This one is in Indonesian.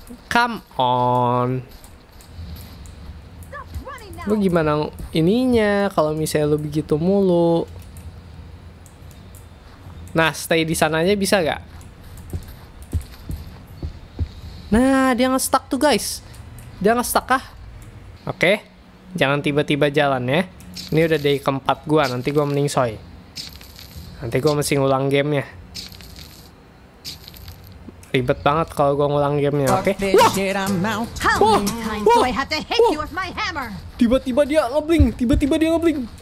Come on. Lu gimana ininya kalau misalnya lu begitu mulu? Nah, stay di sana aja bisa gak? Nah, dia nge-stuck tuh guys. Dia nge-stuck kah? Oke. Jangan tiba-tiba jalan ya. Ini udah day keempat gua, nanti gua mending soy. Nanti gua mesti ngulang gamenya. Ribet banget kalau gua ngulang gamenya, oke? Tiba-tiba dia ngebling,